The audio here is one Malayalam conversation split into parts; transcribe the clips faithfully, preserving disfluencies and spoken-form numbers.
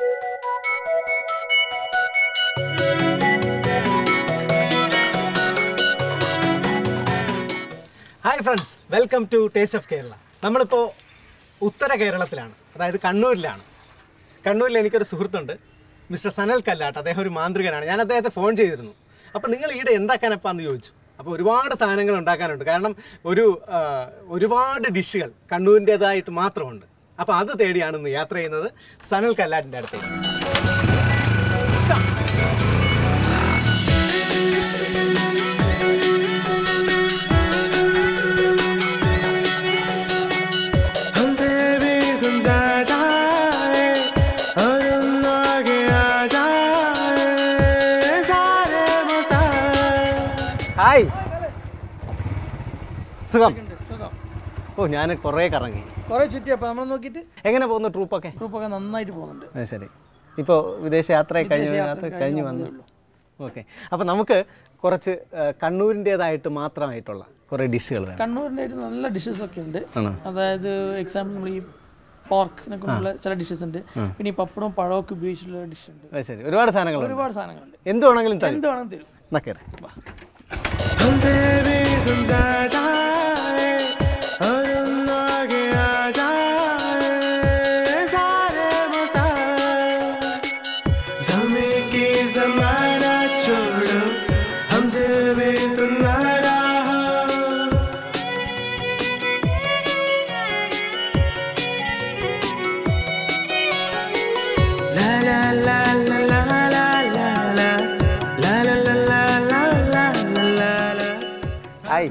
Hi friends, welcome to taste of Kerala. നമ്മളിപ്പോൾ ഉത്തര കേരളത്തിലാണ്, അതായത് കണ്ണൂരിലാണ്. കണ്ണൂരിൽ എനിക്കൊരു സുഹൃത്തുണ്ട്, മിസ്റ്റർ സനൽ കല്ലാട്ട്. അദ്ദേഹം ഒരു മാന്ത്രികനാണ്. ഞാൻ അദ്ദേഹത്തെ ഫോൺ ചെയ്തിരുന്നു. അപ്പോൾ നിങ്ങൾ ഈടെ എന്താക്കാനപ്പാന്ന് ചോദിച്ചു. അപ്പോൾ ഒരുപാട് സാധനങ്ങൾ ഉണ്ടാക്കാനുണ്ട്. കാരണം ഒരു ഒരുപാട് ഡിഷുകൾ കണ്ണൂരിൻ്റേതായിട്ട് മാത്രമുണ്ട്. അപ്പോൾ അത് തേടിയാണ് ഇന്ന് യാത്ര ചെയ്യുന്നത് സനൽ കല്ലാട്ടിൻ്റെ അടുത്തേക്ക്. ഹായ്, സുഖം. ഓ, ഞാൻ കുറേ കറങ്ങി, കുറേ ചുറ്റിയപ്പോൾ നമ്മൾ നോക്കിയിട്ട്. എങ്ങനെ പോകുന്നു ട്രൂപ്പൊക്കെ? ട്രൂപ്പൊക്കെ നന്നായിട്ട് പോകുന്നുണ്ട്. ശരി. ഇപ്പോൾ വിദേശ യാത്ര കഴിഞ്ഞു യാത്ര കഴിഞ്ഞു വന്നു. ഓക്കെ, അപ്പോൾ നമുക്ക് കുറച്ച് കണ്ണൂരിൻ്റേതായിട്ട് മാത്രമായിട്ടുള്ള കുറേ ഡിഷുകൾ വേണം. കണ്ണൂരിൻ്റെ നല്ല ഡിഷസ് ഒക്കെ ഉണ്ട്. അതായത് എക്സാമ്പിൾ നമ്മൾ ഈ പോർക്കിനെ കൊണ്ടുള്ള ചില ഡിഷസ് ഉണ്ട്. പിന്നെ ഈ പപ്പടവും പഴമൊക്കെ ഉപയോഗിച്ചിട്ടുള്ള ഡിഷ് ഉണ്ട്. ശരി, ഒരുപാട് സാധനങ്ങൾ ഒരുപാട് സാധനങ്ങളുണ്ട്. എന്ത് വേണമെങ്കിലും എന്ത് വേണമെങ്കിലും തരും. എന്നൊക്കെ ഹായ്.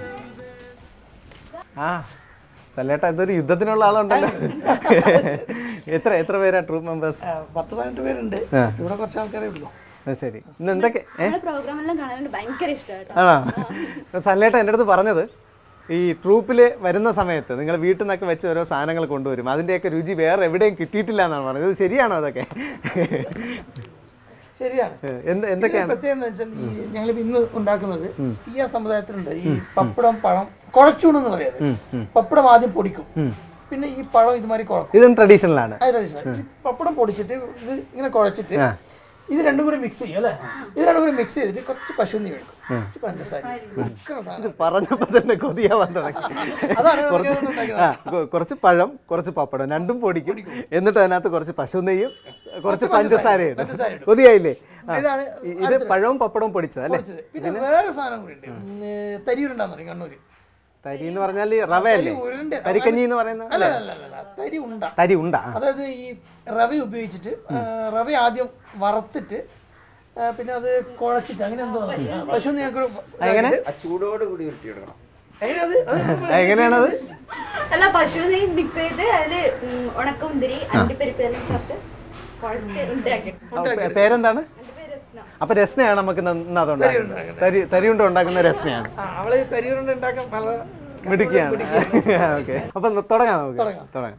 ആ സല്ലേട്ടാ, ഇതൊരു യുദ്ധത്തിനുള്ള ആളുണ്ടല്ലോ. എത്ര എത്ര പേരാ ട്രൂപ്പ് മെമ്പേഴ്സ്? പത്ത് പതിനെട്ട് പേരുണ്ട്. ഇവിടെ കുറച്ച് ആൾക്കാരേ ഉള്ളൂ. ശരി. ഇന്ന് എന്തൊക്കെ ആണോ? സല്ലേട്ട എൻ്റെ അടുത്ത് പറഞ്ഞത് ഈ ട്രൂപ്പിൽ വരുന്ന സമയത്ത് നിങ്ങൾ വീട്ടിൽ നിന്നൊക്കെ വെച്ച് ഓരോ സാധനങ്ങൾ കൊണ്ടുവരും, അതിൻ്റെയൊക്കെ രുചി വേറെ എവിടെയും കിട്ടിയിട്ടില്ല എന്നാണ് പറഞ്ഞത്. ഇത് ശരിയാണോ അതൊക്കെ? ശരിയാണ്. എന്തൊക്കെയാണ് പ്രത്യേകം എന്ന് വെച്ചാൽ ഈ ഞങ്ങൾ ഇന്ന് ഉണ്ടാക്കുന്നത് തീയ സമുദായത്തിലുണ്ട് ഈ പപ്പടം പഴം കുഴച്ചൂണെന്ന് പറയുന്നത്. പപ്പടം ആദ്യം പൊടിക്കും, പിന്നെ ഈ പഴം ഇതുമാതിരി കുഴക്കും. ഇതും ട്രഡീഷണൽ ആണ്. ഈ പപ്പടം പൊടിച്ചിട്ട് ഇത് ഇങ്ങനെ കുഴച്ചിട്ട് ഇത് രണ്ടും കൂടി മിക്സ് ചെയ്യും അല്ലേ? ഇത് രണ്ടും കൂടി മിക്സ് ചെയ്തിട്ട് കുറച്ച് പശു നെയ്യ് എടുക്കും, കുറച്ച് പഞ്ചസാര. ഇത് പറഞ്ഞപ്പോൾ തന്നെ കൊതിയാവാൻ തുടങ്ങി. കുറച്ച് പഴം, കുറച്ച് പപ്പടം രണ്ടും പൊടിക്കും, എന്നിട്ട് അതിനകത്ത് കുറച്ച് പശു നെയ്യും കുറച്ച് പഞ്ചസാരയും. കൊതിയായില്ലേ? ഇത് പഴവും പപ്പടവും പൊടിച്ചത് അല്ലേ? പിന്നെ വേറെ സാധനം കൂടി ഉണ്ട്, തരിയുരുണ്ടാന്ന് പറയും കണ്ണൂര്. തരി എന്ന് പറഞ്ഞാൽ റവയല്ലേ? തരിക്കഞ്ഞി എന്ന് പറയുന്നത് തരി ഉണ്ട. തരി ഉണ്ട. അതായത് ഈ റവ ഉപയോഗിച്ചിട്ട് റവ ആദ്യം വറുത്തിട്ട് പിന്നെ അത് കുഴച്ചിട്ട് അങ്ങനെ എന്തോ പശു എങ്ങനെ ചൂടോട് കൂടി ഉരുട്ടിയെടുക്കണം. എങ്ങനെയാണത്? അല്ല, പശു നെയ്യ് മിക്സ് ചെയ്ത് അതില് ഉണക്കമുന്തിരി അണ്ടിപ്പരിപ്പ് എല്ലാം ചേർത്ത് കുഴച്ച്. പേരെന്താണ്? അപ്പൊ രസ്നയാണ് നമുക്ക് തരി തരിയുണ്ട ഉണ്ടാക്കുന്ന രസ്നയാണ്. അവള് തരിയുണ്ട ഉണ്ടാക്കാൻ പല മിടുക്കിയാണ്. ഓക്കെ, അപ്പൊ തുടങ്ങാം, നമുക്ക് തുടങ്ങാം.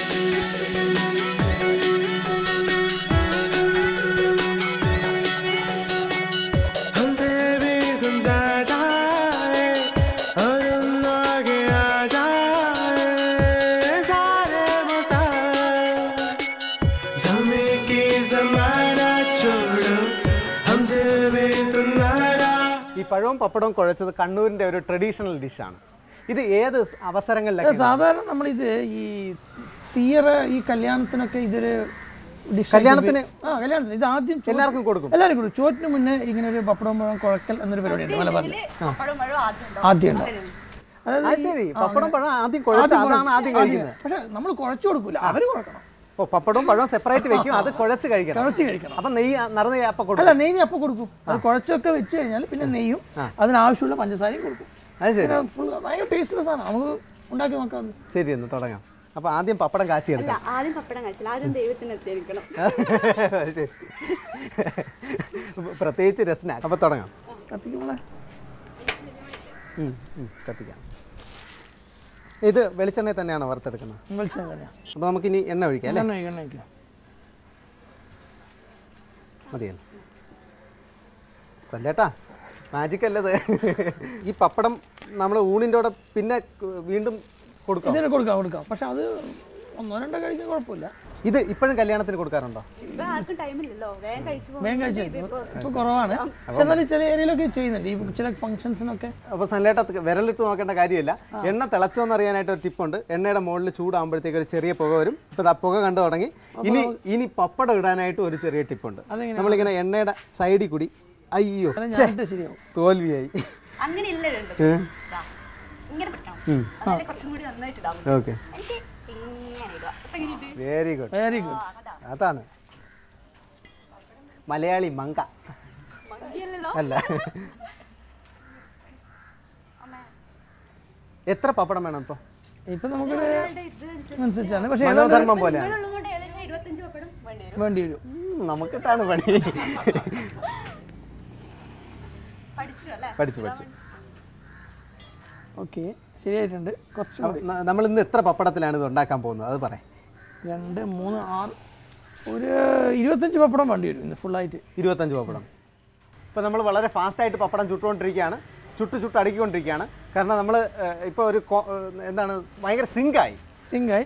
ഈ പഴവും പപ്പടവും കുഴച്ചത് കണ്ണൂരിന്റെ ഒരു ട്രഡീഷണൽ ഡിഷാണ്. ഇത് ഏത് അവസരങ്ങളിലൊക്കെ? സാധാരണ നമ്മളിത് ഈ തീയറ ഈ കല്യാണത്തിനൊക്കെ ഇതൊരു കല്യാണത്തിന് ആ കല്യാണത്തിന് ഇത് ആദ്യം എല്ലാവർക്കും കൊടുക്കും. എല്ലാവർക്കും കൊടുക്കും. ചോറ്റിന് മുന്നേ ഇങ്ങനെ ഒരു പപ്പടവും പഴം കുഴക്കൽ എന്നൊരു പരിപാടിയുണ്ട് മലബാറിൽ. ആദ്യം അതായത് ശരി, പപ്പടം പഴം ആദ്യം കുഴച്ച് അതാണ് ആദ്യം കഴിക്കുന്നത്. പക്ഷെ നമ്മൾ കുഴച്ചു കൊടുക്കില്ല, അവർ കുഴക്കണം. ഓ, പപ്പടവും പഴവും സെപ്പറേറ്റ് വെക്കും, അത് കുഴച്ച് കഴിക്കണം. കുഴച്ച് കഴിക്കണം. അപ്പൊ നെയ്യ് നിറഞ്ഞ അപ്പം കൊടുക്കും? അല്ല, നെയ്യ് അപ്പം കൊടുക്കും. അത് കുഴച്ചൊക്കെ വെച്ച് കഴിഞ്ഞാൽ പിന്നെ നെയ്യും അതിനാവശ്യമുള്ള പഞ്ചസാരയും കൊടുക്കും. അത് ശരി, ഫുൾ ഭയങ്കര ടേസ്റ്റ്ലെസ് സാധനം. നമുക്ക് ഉണ്ടാക്കി നോക്കാം. ശരി, എന്ന് തുടങ്ങാം. അപ്പൊ ആദ്യം പപ്പടം കാച്ചി എടുക്കാം. ആദ്യം പപ്പടം കാച്ചില്ല, ആദ്യം ദൈവത്തിന് എത്തിയിരിക്കണം. ശരി, പ്രത്യേകിച്ച് രസന. അപ്പൊ തുടങ്ങാം. കത്തിക്കുമ്പോളെ കത്തിക്കാം. ഇത് വെളിച്ചെണ്ണ തന്നെയാണോ വറുത്തെടുക്കുന്നത്? വെളിച്ചെണ്ണ തന്നെയാണ്. അപ്പോൾ നമുക്കിനി എണ്ണ ഒഴിക്കാം അല്ലേ? എണ്ണ ഒഴിക്കാം, ഒഴിക്കാം. മതിയല്ലോ. സല്ലേട്ടാ, മാജിക് അല്ലത്. ഈ പപ്പടം നമ്മൾ ഊണിൻ്റെ കൂടെ പിന്നെ വീണ്ടും കൊടുക്കാം. ഇതിന് കൊടുക്കാം കൊടുക്കാം പക്ഷെ അത് ഒന്നോ രണ്ടോ കഴിക്കാൻ കുഴപ്പമില്ല. ഇത് ഇപ്പോഴും കല്യാണത്തിന് കൊടുക്കാറുണ്ടോ? ഇപ്പൊ ആർക്കും ടൈമില്ലല്ലോ, വേഗം കഴിച്ചു പോകും. വേഗം കഴിച്ചു ഇപ്പോൾ കുറവാണ്. പക്ഷെ എന്നാലും ചില ഏരിയയിലൊക്കെ ചെയ്യുന്നുണ്ട് ഈ ചില ഫംഗ്ഷൻസിനൊക്കെ. അപ്പോൾ സൺലൈറ്റ് വിരലിട്ട് നോക്കേണ്ട കാര്യമില്ല. എണ്ണ തിളച്ചോന്ന് അറിയാനായിട്ട് ഒരു ടിപ്പുണ്ട്. എണ്ണയുടെ മുകളിൽ ചൂടാകുമ്പോഴത്തേക്ക് ഒരു ചെറിയ പുക വരും. ഇപ്പോൾ ആ പുക കണ്ടു തുടങ്ങി. ഇനി ഇനി പപ്പടം ഇടാനായിട്ട് ഒരു ചെറിയ ടിപ്പുണ്ട്. നമ്മളിങ്ങനെ എണ്ണയുടെ സൈഡിൽ കൂടി അയ്യോ ശരിയാവും, തോൽവിയായി. അങ്ങനെ ഇല്ല, രണ്ടും ഇങ്ങനെ പിടിക്കണം, അതല്ലേ കുറച്ചും കൂടി നന്നായിട്ട് ഇടാം. ഓക്കെ, എനിക്ക് ഇങ്ങനെ ഇടുക. അപ്പൊ എങ്ങനെയുണ്ട്? Very good, very good. അതാണ് മലയാളി മങ്ക മങ്കിയല്ലല്ലോ. അല്ല. എത്ര പപ്പടം വേണം ഇപ്പോൾ? ഇപ്പൊ നമുക്കൊരു ഒരാളുടെ ഇത് അനുസരിച്ച് അനുസരിച്ചാണ്. പക്ഷെ മനോധർമ്മം പോലെയാണ്. നിങ്ങളുള്ളതുകൊണ്ട് ഏകദേശം ഇരുപത്തഞ്ച് പപ്പടം വേണ്ടി വരും. വേണ്ടി വരും. നമുക്കിട്ടാണ് പണി. പഠിച്ചു അല്ലേ? പഠിച്ചു പഠിച്ചു. ഓക്കെ, ശരിയായിട്ടുണ്ട്. കുറച്ച് നമ്മൾ ഇന്ന് എത്ര പപ്പടത്തിലാണ് ഇത് ഉണ്ടാക്കാൻ പോകുന്നത് അത് പറയാം. രണ്ട് മൂന്ന് ആറ് ഒരു ഇരുപത്തഞ്ച് പപ്പടം വേണ്ടി വരും ഇന്ന് ഫുള്ളായിട്ട്. ഇരുപത്തഞ്ച് പപ്പടം. ഇപ്പോൾ നമ്മൾ വളരെ ഫാസ്റ്റായിട്ട് പപ്പടം ചുട്ടുകൊണ്ടിരിക്കുകയാണ്, ചുട്ട് ചുട്ട് അടുക്കിക്കൊണ്ടിരിക്കുകയാണ്. കാരണം നമ്മൾ ഇപ്പോൾ ഒരു എന്താണ് ഭയങ്കര സിങ്കായി സിങ്കായി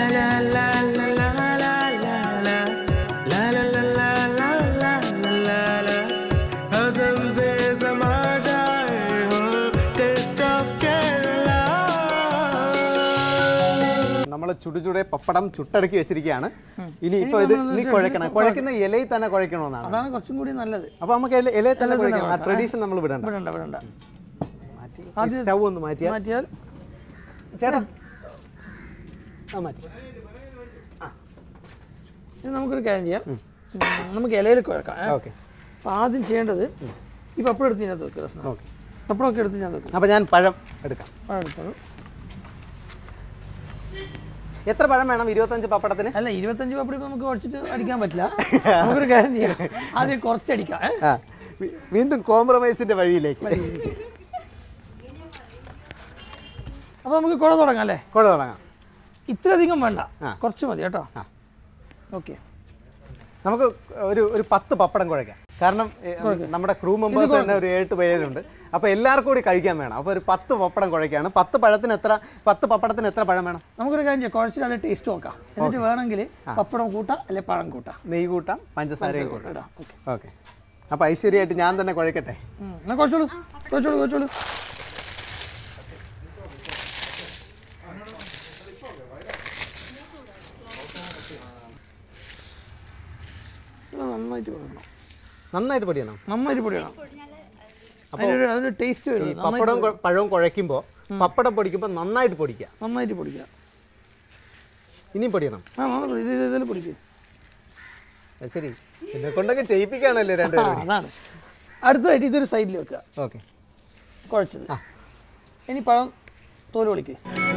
നമ്മൾ ചുടുചുടെ പപ്പടം ചുട്ടടക്കി വെച്ചിരിക്കുകയാണ്. ഇനി ഇപ്പോൾ ഇത് ഇനി കുഴക്കണം. കുഴക്കുന്ന ഇലയിൽ തന്നെ കുഴക്കണമെന്നാണ്. അതാണ് കുറച്ചും കൂടി നല്ലത്. അപ്പോൾ നമുക്ക് ഇലയിൽ തന്നെ കുഴക്കണം. ആ ട്രഡീഷൻ നമ്മൾ വിടണ്ട. വിടണ്ട വിടണ്ട മാറ്റി സ്റ്റൗ ഒന്ന് മാറ്റിയാൽ മാറ്റിയാൽ ചേട്ടാ ആ മാറ്റി. ഇത് നമുക്കൊരു കാര്യം ചെയ്യാം, നമുക്ക് ഇലയിൽ കുഴക്കാം. ഓക്കെ, അപ്പോൾ ആദ്യം ചെയ്യേണ്ടത് ഈ പപ്പടം എടുത്ത് ഇതിനകത്ത് വെക്കുക. രസം ഓക്കെ, പപ്പടമൊക്കെ എടുത്ത് ഞാൻ വെക്കാം. അപ്പോൾ ഞാൻ പഴം എടുക്കാം. പഴം എടുത്തോളൂ. എത്ര പഴം വേണം ഇരുപത്തഞ്ച് പപ്പടത്തിന്? അല്ല, ഇരുപത്തഞ്ച് പപ്പടം ഇപ്പോൾ നമുക്ക് കുറച്ചിട്ട് അടിക്കാൻ പറ്റില്ല. നമുക്കൊരു കാര്യം ചെയ്യാം, ആദ്യം കുറച്ചടിക്കാം. ആ, വീണ്ടും കോംപ്രമൈസിന്റെ വഴിയിലേക്ക്. അപ്പോൾ നമുക്ക് കുഴ തുടങ്ങാം അല്ലേ? കുഴ തുടങ്ങാം. ഇത്രയധികം വേണ്ട, കുറച്ച് മതി കേട്ടോ. ഓക്കെ, നമുക്ക് ഒരു ഒരു പത്ത് പപ്പടം കുഴക്കാം. കാരണം നമ്മുടെ ക്രൂ മെമ്പേഴ്സ് തന്നെ ഒരു ഏഴ് പേരുണ്ട്. അപ്പോൾ എല്ലാവർക്കും കൂടി കഴിക്കാൻ വേണം. അപ്പോൾ ഒരു പത്ത് പപ്പടം കുഴക്കുകയാണ്. പത്ത് പഴത്തിന് എത്ര പത്ത് പപ്പടത്തിന് എത്ര പഴം വേണം? നമുക്കൊരു കാര്യം ചെയ്യാം, കുഴച്ചിട്ട് അത് ടേസ്റ്റ് നോക്കാം. എന്നിട്ട് വേണമെങ്കിൽ പപ്പടം കൂട്ടാം അല്ലെങ്കിൽ പഴം കൂട്ടാം. നെയ്യ് കൂട്ടാം, പഞ്ചസാരയും കൂട്ടാം. ഓക്കെ, അപ്പോൾ ഐശ്വര്യമായിട്ട് ഞാൻ തന്നെ കുഴക്കട്ടെ. എന്നാൽ കുഴച്ചോളൂ കുഴച്ചോളൂ കുഴച്ചോളൂ. നന്നായിട്ട് പൊടിയണം. നന്നായിട്ട് പൊടിയണം. നന്നായിട്ട് പൊടിയണം. അതിനൊരു അതിനൊരു ടേസ്റ്റ് വരും. പപ്പടവും പഴവും കുഴയ്ക്കുമ്പോൾ പപ്പടം പൊടിക്കുമ്പോൾ നന്നായിട്ട് പൊടിക്കുക. നന്നായിട്ട് പൊടിക്കുക. ഇനിയും പൊടിയണം. ആ നന്നായി ഇത് ഇതിൽ പൊടിക്കുക. ശരി, എന്നെ കൊണ്ടൊക്കെ ചെയ്യിപ്പിക്കുകയാണല്ലേ രണ്ടുപേരും. അതാണ്. അടുത്തതായിട്ട് ഇതൊരു സൈഡിൽ വെക്കുക. ഓക്കെ, കുഴച്ചത്. ഇനി പഴം തോല് പൊളിക്കുക.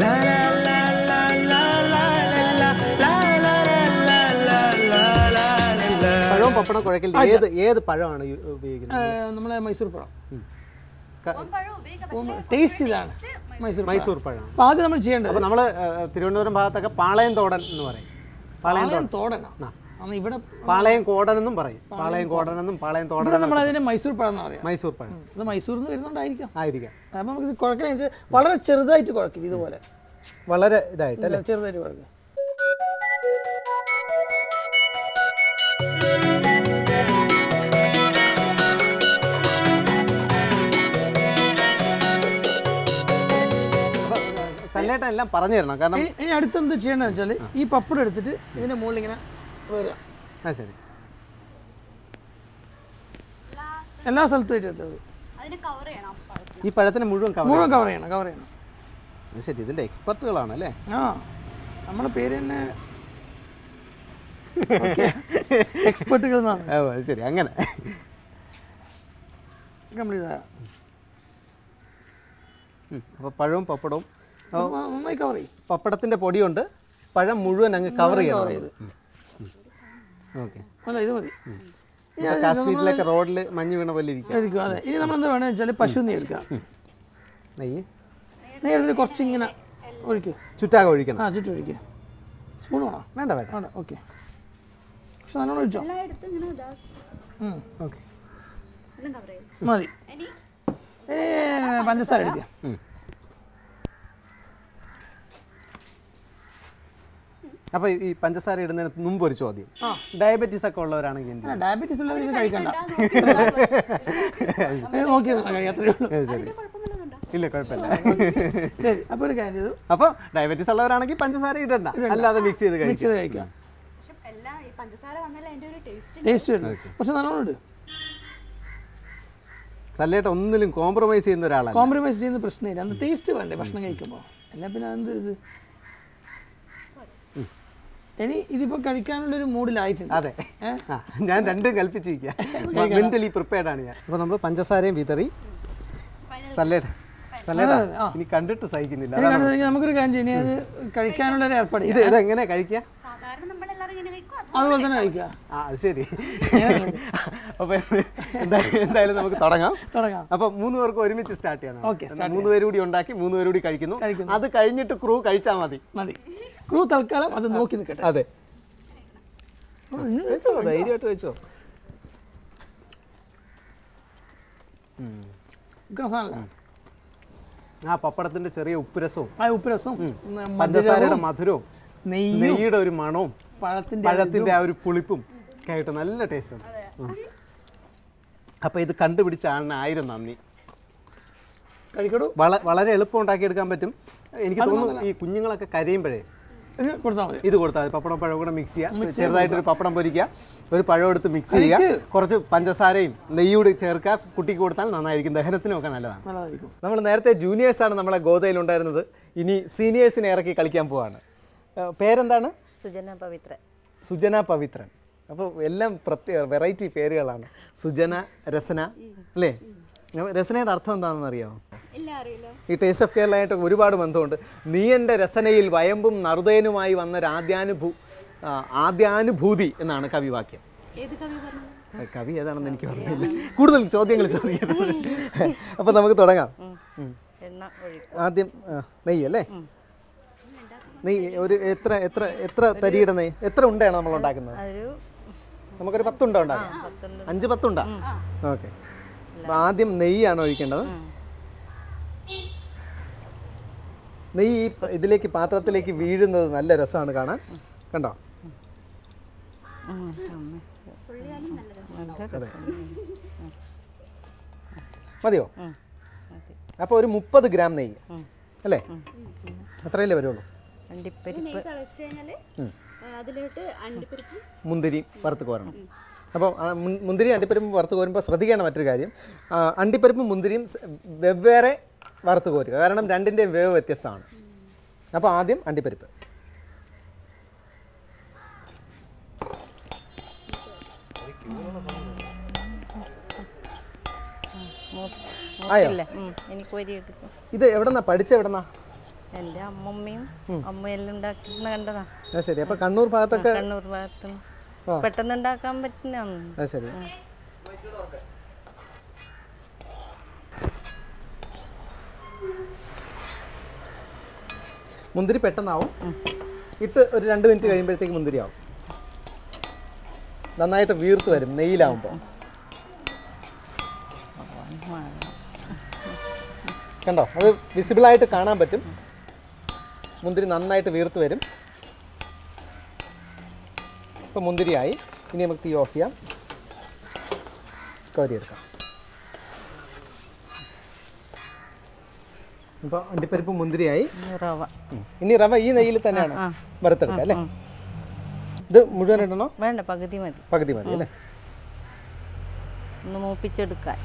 പഴവും പപ്പടം കുഴക്കൽ ഏത് ഏത് പഴമാണ് ഉപയോഗിക്കുന്നത്? നമ്മളെ മൈസൂർ പഴം. പഴം ഉപയോഗിക്കാം. ടേസ്റ്റ് ഇതാണ് മൈസൂർ മൈസൂർ പഴം. അപ്പോൾ ആദ്യം നമ്മൾ ചെയ്യേണ്ടത്, അപ്പോൾ നമ്മൾ തിരുവനന്തപുരം ഭാഗത്തൊക്കെ പാളയം തോടൻ എന്ന് പറയും. പാളയം തോടനാ. ഇവിടെ പാളയം കോടൻ എന്നും പറയും. പാളയം കോടൻ എന്നും പാളയം തോടൻ. നമ്മൾ അതിന് മൈസൂർ പഴം എന്ന് പറയാം. മൈസൂർ പഴം. ഇത് മൈസൂരിൽ നിന്ന് വരുന്നുണ്ടായിരിക്കാം. ആയിരിക്കാം. അപ്പം നമുക്കിത് കുഴക്കണമെന്ന് വളരെ ചെറുതായിട്ട് കുഴക്കും. ഇതുപോലെ വളരെ ഇതായിട്ട് അല്ലേ? ചെറുതായിട്ട് കുഴക്കുക. സല്ലേട്ടൻ എല്ലാം പറഞ്ഞു തരണം. കാരണം ഇനി അടുത്തെന്ത് ചെയ്യണമെന്ന് വെച്ചാൽ ഈ പപ്പടം എടുത്തിട്ട് ഇതിൻ്റെ മുകളിൽ ഇങ്ങനെ വേറുക. ആ ശരി, എല്ലാ സ്ഥലത്തും എടുത്തത് ഈ പഴത്തിന് മുഴുവൻ കവർ മുഴുവൻ കവർ ചെയ്യണം കവർ ചെയ്യണം ശരി, ഇതിൻ്റെ എക്സ്പെർട്ടുകളാണ് അല്ലേ? ആ, നമ്മുടെ പേര് തന്നെ എക്സ്പെർട്ടുകൾ എന്നാണ്. ശരി, അങ്ങനെ കംപ്ലീറ്റ് ആയ അപ്പോൾ പഴവും പപ്പടവും നന്നായി കവർ ചെയ്യും. പപ്പടത്തിൻ്റെ പൊടിയുണ്ട്, പഴം മുഴുവൻ അങ്ങ് കവർ ചെയ്യണം. ഓക്കെ, അല്ല ഇത് മതി. കാശ്മീരിലൊക്കെ റോഡിൽ മഞ്ഞ് വീണ പോലെ ഇരിക്കും. അതെ. ഇനി നമ്മൾ എന്താ വേണമെന്ന് വെച്ചാൽ പശു നെയ്യ് എടുക്കാം. നെയ്യ് നെയ്യ് എടുത്തിട്ട് കുറച്ച് ഇങ്ങനെ ഒഴിക്കുക. ചുറ്റാകെ ഒഴിക്കണം. ആ, ചുറ്റും ഒഴിക്കുക. സ്പൂൺ വേണോ? വേണ്ട വേണ്ട. വേണ്ട. ഓക്കെ, പക്ഷെ നല്ലോണം ഒഴിച്ചോ. ഓക്കെ, മതി. പഞ്ചസാര എടുക്കുക. അപ്പോൾ ഈ പഞ്ചസാര ഇടുന്നതിന് മുമ്പ് ഒരു ചോദ്യം, ഡയബറ്റീസ് ഒക്കെ ഉള്ളവരാണെങ്കിൽ എന്ത്? ഡയബറ്റീസ് ഉള്ളവർ ഇത് കഴിക്കണ്ട. നോക്കിയാൽ അത്രയേ ഉള്ളൂ. ശരി, ഇല്ല കുഴപ്പമില്ല. ശരി, അപ്പോൾ ഒരു കാര്യം ചെയ്തു. അപ്പോൾ ഡയബറ്റീസ് ഉള്ളവരാണെങ്കിൽ പഞ്ചസാര ഇടണ്ട, അല്ലാതെ മിക്സ് ചെയ്ത് മിക്സ് കഴിക്കാം. ചെയ്ത് കഴിക്കാം. ടേസ്റ്റ് വരും, പക്ഷെ നല്ലോണം ഉണ്ട്. സല്ലേട്ട ഒന്നിലും കോംപ്രമൈസ് ചെയ്യുന്ന ഒരാളാണ്. കോംപ്രമൈസ് ചെയ്യുന്ന പ്രശ്നമില്ല, അന്ന് ടേസ്റ്റ് വേണ്ടേ ഭക്ഷണം കഴിക്കുമ്പോൾ. അല്ല പിന്നെ അതെന്ത് ഇത് ഇനി ഇതിപ്പോൾ കഴിക്കാനുള്ളൊരു മൂഡിലായിട്ടുണ്ട്. അതെ, ഞാൻ രണ്ടും കൽപ്പിച്ചിരിക്കുക, മെന്റലി പ്രിപ്പയർഡ് ആണ് ഞാൻ. അപ്പോൾ നമ്മൾ പഞ്ചസാരയും വിതറി. സല്ലേട്ട സല്ലേട്ട ഇനി കണ്ടിട്ട് സഹിക്കുന്നില്ല. നമുക്കൊരു കാര്യം ചെയ്യാം, അത് കഴിക്കാനുള്ളൊരു ഏർപ്പാട്. ഇത് ഇതെങ്ങനെ കഴിക്കുക? അതുപോലെ തന്നെ കഴിക്കുക. ആ ശരി. അപ്പോൾ എന്തായാലും നമുക്ക് തുടങ്ങാം. തുടങ്ങാം. അപ്പോൾ മൂന്ന് പേർക്ക് ഒരുമിച്ച് സ്റ്റാർട്ട് ചെയ്യണം. ഓക്കെ, മൂന്ന് പേര് കൂടി ഉണ്ടാക്കി മൂന്ന് പേര് കൂടി കഴിക്കുന്നു. അത് കഴിഞ്ഞിട്ട് ക്രൂ കഴിച്ചാൽ മതി. മതി ക്രൂ തൽക്കാലം അത് നോക്കി നിൽക്കട്ടെ. അതെ, ധൈര്യമായിട്ട് കഴിച്ചോ. ആ പപ്പടത്തിന്റെ ചെറിയ ഉപ്പുരസവും ആ ഉപ്പുരസവും പഞ്ചസാരയുടെ മധുരവും നെയ്യും നെയ്യുടെ ഒരു മണവും പഴത്തിന്റെ പഴത്തിന്റെ ആ ഒരു പുളിപ്പും ഒക്കെ ആയിട്ട് നല്ല ടേസ്റ്റ് ഉണ്ട്. അപ്പോൾ ഇത് കണ്ടുപിടിച്ച ആളിന് ആയിരം നന്ദി. കഴിക്കടൂ. വളരെ എളുപ്പം ഉണ്ടാക്കിയെടുക്കാൻ പറ്റും. എനിക്ക് തോന്നുന്നു ഈ കുഞ്ഞുങ്ങളൊക്കെ കരയുമ്പോഴേ കൊടുത്താൽ മതി, ഇത് കൊടുത്താൽ മതി. പപ്പടം പഴം കൂടെ മിക്സ് ചെയ്യുക, ചെറുതായിട്ടൊരു പപ്പടം പൊരിക്കുക, ഒരു പഴം എടുത്ത് മിക്സ് ചെയ്യുക, കുറച്ച് പഞ്ചസാരയും നെയ്യൂടി ചേർക്കുക, കുട്ടിക്ക് കൊടുത്താൽ നന്നായിരിക്കും, ദഹനത്തിനും ഒക്കെ നല്ലതാണ്. നമ്മൾ നേരത്തെ ജൂനിയേഴ്സാണ് നമ്മളെ ഗോതയിലുണ്ടായിരുന്നത്, ഇനി സീനിയേഴ്സിനെ ഇറക്കി കളിക്കാൻ പോവാണ്. പേരെന്താണ്? സുജന പവിത്രൻ. സുജന പവിത്രൻ. അപ്പോൾ എല്ലാം പ്രത്യേക വെറൈറ്റി പേരുകളാണ്. സുജന, രസന അല്ലേ? രസനയുടെ അർത്ഥം എന്താണെന്ന് അറിയാമോ? ഈ ടേസ്റ്റ് ഓഫ് കേരളയായിട്ട് ഒരുപാട് ബന്ധമുണ്ട്. നീ എൻ്റെ രസനയിൽ വയമ്പും നറുതേനുമായി വന്ന ആദ്യാനുഭൂ ആദ്യാനുഭൂതി എന്നാണ് കവിവാക്യം. കവി ഏതാണെന്ന് എനിക്ക് ഓർമ്മയില്ല. കൂടുതൽ ചോദ്യങ്ങൾ ചോദിക്കുന്നത്. അപ്പോൾ നമുക്ക് തുടങ്ങാം. ആദ്യം നെയ്യ് അല്ലേ? നെയ്യ് ഒരു എത്ര എത്ര എത്ര തരിയുടെ നെയ്യ് എത്ര ഉണ്ടയാണ് നമ്മൾ ഉണ്ടാക്കുന്നത്? നമുക്കൊരു പത്തുണ്ട ഉണ്ടാക്കാം. അഞ്ച് പത്തുണ്ടാ? ഓക്കെ. അപ്പോൾ ആദ്യം നെയ്യാണ് ഒഴിക്കേണ്ടത്. നെയ്യ് ഈ ഇതിലേക്ക് പാത്രത്തിലേക്ക് വീഴുന്നത് നല്ല രസമാണ് കാണാൻ. കണ്ടോ? അതെ, മതിയോ? അപ്പോൾ ഒരു മുപ്പത് ഗ്രാം നെയ്യ് അല്ലേ? അത്രയല്ലേ വരുള്ളൂ. മുന്തിരി വറുത്ത് കോരണം. അപ്പോൾ മുന്തിരി അണ്ടിപ്പരിപ്പും വറുത്ത് കോരുമ്പോൾ ശ്രദ്ധിക്കേണ്ട മറ്റൊരു കാര്യം, അണ്ടിപ്പരിപ്പും മുന്തിരിയും വെവ്വേറെ വറുത്ത് കോരുക, കാരണം രണ്ടിൻ്റെയും വേവ് വ്യത്യസ്തമാണ്. അപ്പോൾ ആദ്യം അണ്ടിപ്പരിപ്പ്. ആയോ? ഇത് എവിടെന്നാ പഠിച്ച? എവിടെന്നാ? എൻ്റെ അമ്മമ്മയും അമ്മയെല്ലാം ഉണ്ടാക്കുന്ന കണ്ടതാ. ശരി. അപ്പോൾ കണ്ണൂർ ഭാഗത്തൊക്കെ? കണ്ണൂർ ഭാഗത്ത് പെട്ടെന്ന് ഉണ്ടാക്കാൻ പറ്റുന്ന. ശരി. മുന്തിരി പെട്ടെന്നാവും. ഇട്ട് ഒരു രണ്ട് മിനിറ്റ് കഴിയുമ്പോഴത്തേക്ക് മുന്തിരി ആവും. നന്നായിട്ട് വീർത്ത് വരും നെയ്യിലാവുമ്പോൾ. കണ്ടോ? അത് വിസിബിളായിട്ട് കാണാൻ പറ്റും. മുന്തിരി നന്നായിട്ട് വീർത്ത് വരും. ഇപ്പോൾ മുന്തിരിയായി. ഇനി നമുക്ക് തീ ഓഫ് ചെയ്യാം, കോരിയെടുക്കാം. ഇപ്പോൾ അണ്ടിപ്പരിപ്പ് മുന്തിരിയായി. റവ ഇനി റവ ഈ നെയ്യിൽ തന്നെയാണ് വറുത്തെടുക്കുക അല്ലേ? ഇത് മുഴുവൻ ഇടണോ? വേണ്ട, പകുതി മതി. പകുതി മതി അല്ലേ? ഒന്ന് മൂപ്പിച്ചെടുക്കാൻ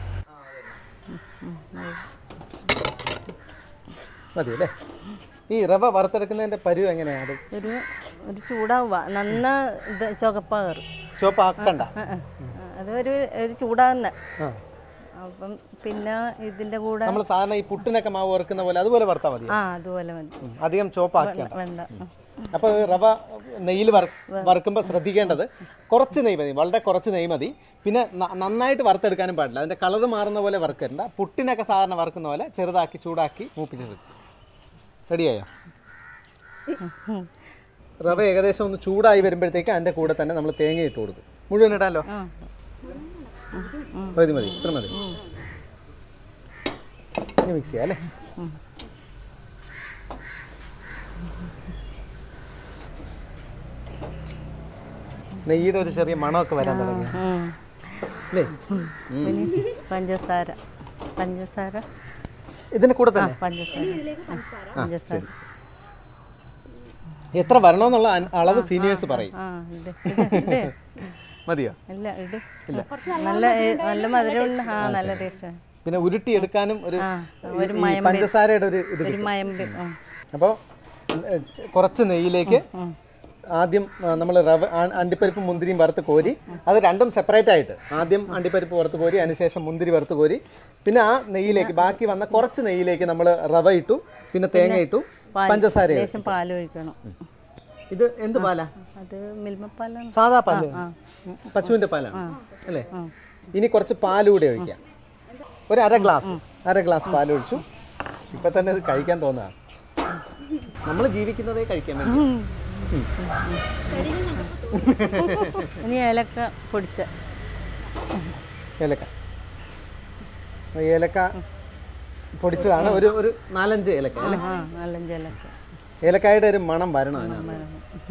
മതി അല്ലേ? ഈ റവ വറുത്തെടുക്കുന്നതിൻ്റെ പരുവ് എങ്ങനെയാണ്? ഒരു ഒരു ചൂടാവുക, നന്ന ഇത് ചുവപ്പാകറും. ചുവപ്പാക്കണ്ട, അതൊരു ഒരു ചൂടാകുന്ന. അപ്പം പിന്നെ ഇതിന്റെ കൂടെ നമ്മൾ സാധാരണ ഈ പുട്ടിനൊക്കെ മാവ് വറുക്കുന്ന പോലെ അതുപോലെ വറുത്താൽ മതി. ആ അതുപോലെ മതി, അധികം ചുവപ്പാക്കണ്ട. വേണ്ട. അപ്പോൾ റവ നെയ്യിൽ വറുക്കുമ്പോൾ ശ്രദ്ധിക്കേണ്ടത് കുറച്ച് നെയ്യ് മതി, വളരെ കുറച്ച് നെയ്യ് മതി. പിന്നെ നന്നായിട്ട് വറുത്തെടുക്കാനും പാടില്ല, അതിൻ്റെ കളർ മാറുന്ന പോലെ വറുക്കരുണ്ട. പുട്ടിനൊക്കെ സാധാരണ വറുക്കുന്ന പോലെ ചെറുതാക്കി ചൂടാക്കി മൂപ്പിച്ചെടുക്കും. റെഡിയായോ? റവ ഏകദേശം ഒന്ന് ചൂടായി വരുമ്പോഴത്തേക്ക് അതിൻ്റെ കൂടെ തന്നെ നമ്മൾ തേങ്ങ ഇട്ട് കൊടുക്കും. മുഴുവൻ ഇടാമല്ലോ? മതി മതി, ഇത്ര മതി. ഇനി മിക്സ് ചെയ്യാം അല്ലേ? നെയ്യുടെ ഒരു ചെറിയ മണമൊക്കെ വരാൻ തുടങ്ങി അല്ലേ? പിന്നെ പഞ്ചസാര പഞ്ചസാര ഇതിന്റെ കൂടെ തന്നെ പഞ്ചസാര പഞ്ചസാര എത്ര വരണമെന്നുള്ള അ- അളവ് സീനിയേഴ്സ് പറയും. ആ ഇത് ഇത് ഇത് മതിയോ? ഇല്ല ഇട് നല്ല നല്ല മധുരമുണ്ട്. ആ നല്ല ടേസ്റ്റാണ്. പിന്നെ ഉരുട്ടി എടുക്കാനും ഒരു ഒരു ഈ മയം പഞ്ചസാരയുടെ ഒരു ഇത് ഒരു മയമ്പ്. അപ്പോൾ കുറച്ച് നെയ്യിലേക്ക് ആദ്യം നമ്മൾ റവ ആ- അണ്ടിപ്പരിപ്പ് മുന്തിരിയും വറുത്ത് കോരി, അത് രണ്ടും സെപ്പറേറ്റ് ആയിട്ട് ആദ്യം അണ്ടിപ്പരിപ്പ് വറുത്ത് കോരി, അതിനുശേഷം മുന്തിരി വറുത്ത് കോരി, പിന്നെ ആ നെയ്യിലേക്ക് ബാക്കി വന്ന കുറച്ച് നെയ്യിലേക്ക് നമ്മൾ റവ ഇട്ടു, പിന്നെ തേങ്ങ ഇട്ടു, പഞ്ചസാര ഇട്ടു. ലേശം പാൽ ഒഴിക്കണം. ഇത് എന്ത് പാലാ? അത് മിൽമപ്പാലാണ്. സാധാ പാല്, പശുവിന്റെ പാലാണ് അല്ലേ? ഇനി കുറച്ച് പാലൂടെ ഒഴിക്കാം. ഒരു അര ഗ്ലാസ് അര ഗ്ലാസ് പാൽ ഒഴിച്ചു. ഇപ്പൊ തന്നെ ഇത് കഴിക്കാൻ തോന്നുക. നമ്മൾ ജീവിക്കുന്നതേ കഴിക്കാൻ വേണ്ടി. ഇനി ഏലക്ക പൊടിച്ച ഏലക്ക ഏലക്ക പൊടിച്ചതാണ്. ഒരു ഒരു നാലഞ്ച് ഏലക്ക അല്ലേ? ആ നാലഞ്ച് ഏലക്ക. ഏലക്കായുടെ ഒരു മണം വരണം അതിനകത്ത്.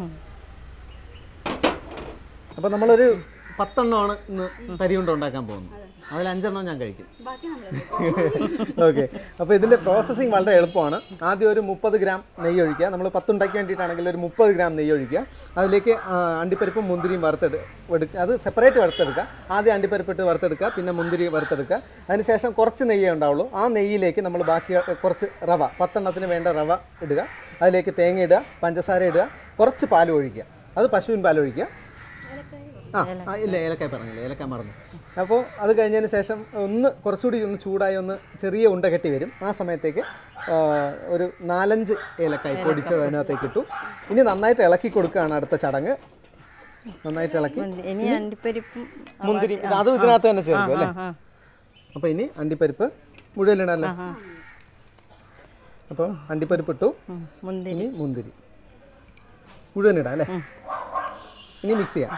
അപ്പോൾ നമ്മളൊരു പത്തെണ്ണമാണ് ഇന്ന് തരിയുണ്ട ഉണ്ടാക്കാൻ പോകുന്നത്. അതിൽ അഞ്ചെണ്ണം ഞാൻ കഴിക്കും. ഓക്കെ, അപ്പോൾ ഇതിൻ്റെ പ്രോസസ്സിങ് വളരെ എളുപ്പമാണ്. ആദ്യം ഒരു മുപ്പത് ഗ്രാം നെയ്യ് ഒഴിക്കുക. നമ്മൾ പത്തുണ്ടാക്കി വേണ്ടിയിട്ടാണെങ്കിൽ ഒരു മുപ്പത് ഗ്രാം നെയ്യ് ഒഴിക്കുക. അതിലേക്ക് അണ്ടിപ്പരിപ്പും മുന്തിരിയും വറുത്തെടു എടുക്കുക. അത് സെപ്പറേറ്റ് വറുത്തെടുക്കുക. ആദ്യം അണ്ടിപ്പരിപ്പിട്ട് വറുത്തെടുക്കുക, പിന്നെ മുന്തിരി വറുത്തെടുക്കുക. അതിനുശേഷം കുറച്ച് നെയ്യേ ഉണ്ടാവുള്ളൂ. ആ നെയ്യിലേക്ക് നമ്മൾ ബാക്കി കുറച്ച് റവ, പത്തെണ്ണത്തിന് വേണ്ട റവ ഇടുക. അതിലേക്ക് തേങ്ങ ഇടുക, പഞ്ചസാര ഇടുക, കുറച്ച് പാൽ ഒഴിക്കുക. അത് പശുവിൻ പാൽ ഒഴിക്കുക. ആ ആ ഇല്ല, ഏലക്കായ പറഞ്ഞില്ല, ഏലക്കായ മറന്നു. അപ്പോൾ അത് കഴിഞ്ഞതിന് ശേഷം ഒന്ന് കുറച്ചുകൂടി ഒന്ന് ചൂടായി ഒന്ന് ചെറിയ ഉണ്ട കെട്ടി വരും. ആ സമയത്തേക്ക് ഒരു നാലഞ്ച് ഏലക്കായ പൊടിച്ചത് അതിനകത്തേക്ക് ഇട്ടു. ഇനി നന്നായിട്ട് ഇളക്കി കൊടുക്കുകയാണ് അടുത്ത ചടങ്ങ്. നന്നായിട്ട് ഇളക്കി ഇനി അണ്ടിപ്പരിപ്പും മുന്തിരി അതും ഇതിനകത്ത് തന്നെ ചേർക്കും അല്ലേ? അപ്പോൾ ഇനി അണ്ടിപ്പരിപ്പ് മുഴുവനിടല്ലോ. അപ്പോൾ അണ്ടിപ്പരിപ്പ് ഇട്ടു. ഇനി മുന്തിരി മുഴുവനിടാം അല്ലേ? ഇനി മിക്സ് ചെയ്യാം.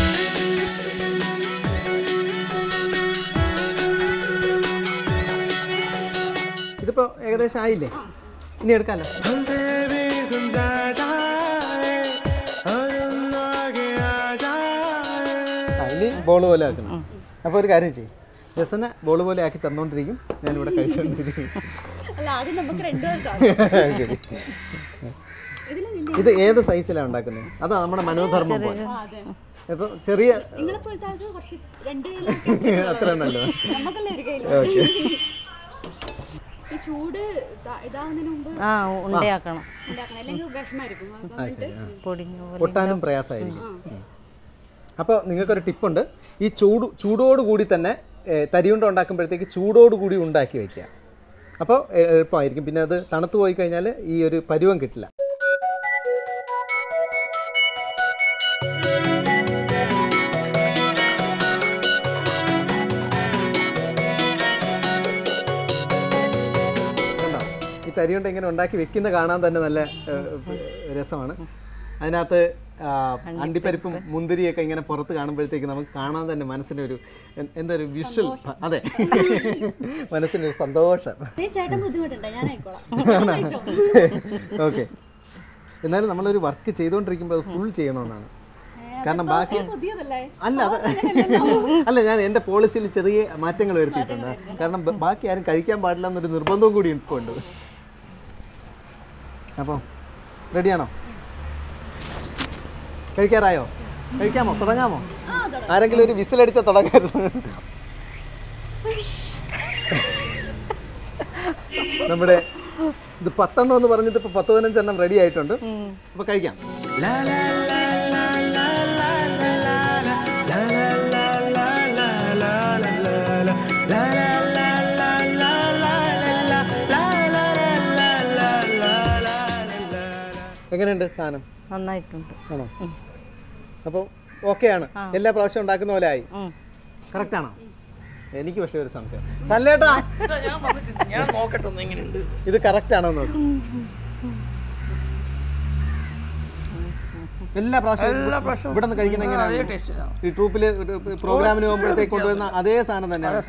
ഇതിപ്പോ ഏകദേശം ആയില്ലേ? ഇനി എടുക്കാമല്ലോ. ഇനി ബോൾ പോലെ ആക്കണം. അപ്പോൾ ഒരു കാര്യം ചെയ്യും, രസനെ ബോൾ പോലെ ആക്കി തന്നോണ്ടിരിക്കും, ഞാനിവിടെ കഴിച്ചുകൊണ്ടിരിക്കും. ശരി. ഇത് ഏത് സൈസിലാണ് ഉണ്ടാക്കുന്നത്? അതാ നമ്മുടെ മനോധർമ്മം പോലെ. ഇപ്പൊ ചെറിയ അത്ര നല്ലത്. ഓക്കെ, ചൂട് ആ ഉണ്ടയാക്കണം. പൊട്ടാനും പ്രയാസമായിരിക്കും. അപ്പോൾ നിങ്ങൾക്കൊരു ടിപ്പുണ്ട്. ഈ ചൂട് ചൂടോടുകൂടി തന്നെ തരിയുണ്ട ഉണ്ടാക്കുമ്പോഴത്തേക്ക് ചൂടോടുകൂടി ഉണ്ടാക്കി വയ്ക്കുക. അപ്പോൾ എളുപ്പമായിരിക്കും. പിന്നെ അത് തണുത്ത് പോയി കഴിഞ്ഞാൽ ഈ ഒരു പരുവം കിട്ടില്ല. ഈ തരിയുണ്ട ഇങ്ങനെ ഉണ്ടാക്കി വെക്കുന്ന കാണാൻ തന്നെ നല്ല രസമാണ്. അതിനകത്ത് അണ്ടിപ്പരിപ്പും മുന്തിരിയൊക്കെ ഇങ്ങനെ പുറത്ത് കാണുമ്പോഴത്തേക്ക് നമുക്ക് കാണാൻ തന്നെ മനസ്സിനൊരു എന്താ ഒരു വിഷ്വൽ, അതെ, മനസ്സിനൊരു സന്തോഷം. ഓക്കെ, എന്നാലും നമ്മളൊരു വർക്ക് ചെയ്തുകൊണ്ടിരിക്കുമ്പോൾ അത് ഫുൾ ചെയ്യണമെന്നാണ്. കാരണം ബാക്കി അല്ല അത് അല്ല ഞാൻ എൻ്റെ പോളിസിയിൽ ചെറിയ മാറ്റങ്ങൾ വരുത്തിയിട്ടുണ്ട്. കാരണം ബാക്കി ആരും കഴിക്കാൻ പാടില്ല എന്നൊരു നിർബന്ധവും കൂടി ഇപ്പോൾ ഉണ്ട്. അപ്പോൾ റെഡിയാണോ? കഴിക്കാറായോ? കഴിക്കാമോ? തുടങ്ങാമോ? ആരെങ്കിലും ഒരു വിസിലടിച്ചാൽ തുടങ്ങരുത്. നമ്മുടെ ഇത് പത്തെണ്ണം എന്ന് പറഞ്ഞിട്ട് ഇപ്പോൾ പത്ത് പതിനഞ്ചെണ്ണം റെഡി ആയിട്ടുണ്ട്. അപ്പോൾ കഴിക്കാം. എങ്ങനെയുണ്ട് സാധനം? നന്നായിട്ടുണ്ട്. ആണോ? അപ്പോൾ ഓക്കെയാണ്, എല്ലാ പ്രാവശ്യം ഉണ്ടാക്കുന്ന പോലെ ആയി. കറക്റ്റ് ആണോ? എനിക്ക് പക്ഷേ ഒരു സംശയം. സല്ലേട്ടാ, ഇത് കറക്റ്റ് ആണോ നോക്കി. എല്ലാ പ്രാവശ്യവും ഇവിടെ നിന്ന് കഴിക്കുന്ന എങ്ങനെയാണ്? ഈ ട്രൂപ്പിൽ പ്രോഗ്രാമിന് പോകുമ്പോഴത്തേക്ക് കൊണ്ടുവരുന്ന അതേ സാധനം തന്നെയാണ്.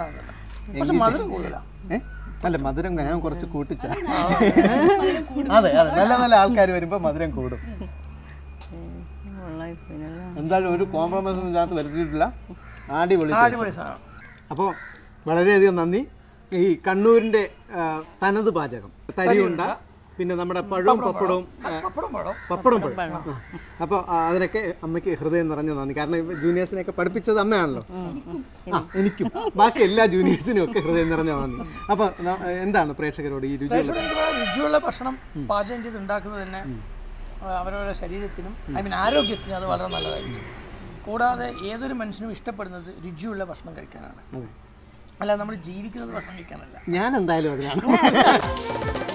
അല്ല, മധുരം ഞാൻ കുറച്ച് കൂട്ടിച്ച. അതെ അതെ, നല്ല നല്ല ആൾക്കാർ വരുമ്പോൾ മധുരം കൂടും. എന്തായാലും ഒരു കോംപ്രമൈസും ഇതിനകത്ത് വരുത്തിയിട്ടില്ല. അടിപൊളി. അടിപൊളി സാധനം. അപ്പോൾ വളരെയധികം നന്ദി. ഈ കണ്ണൂരിൻ്റെ തനത് പാചകം തരിയുണ്ട, പിന്നെ നമ്മുടെ പഴവും പപ്പടവും പപ്പടം പഴം പപ്പടം പഴം. അപ്പോൾ അതിനൊക്കെ അമ്മയ്ക്ക് ഹൃദയം നിറഞ്ഞ നന്ദി. കാരണം ജൂനിയേഴ്സിനെയൊക്കെ പഠിപ്പിച്ചത് അമ്മയാണല്ലോ. ആ എനിക്കും ബാക്കി എല്ലാ ജൂനിയേഴ്സിനും ഒക്കെ ഹൃദയം നിറഞ്ഞ നന്ദി. അപ്പോൾ എന്താണ് പ്രേക്ഷകരോട് ഈ രുചിയുള്ള രുചിയുള്ള ഭക്ഷണം പാചകം ചെയ്ത് ഉണ്ടാക്കുന്നത് തന്നെ അവരവരുടെ ശരീരത്തിനും ഐ മീൻ ആരോഗ്യത്തിനും അത് വളരെ നല്ലതായിരിക്കും. കൂടാതെ ഏതൊരു മനുഷ്യനും ഇഷ്ടപ്പെടുന്നത് രുചിയുള്ള ഭക്ഷണം കഴിക്കാനാണ്, അല്ല നമ്മൾ ജീവിക്കുന്നത് ഭക്ഷണം കഴിക്കാനല്ല. ഞാൻ എന്തായാലും അതിനാണ്.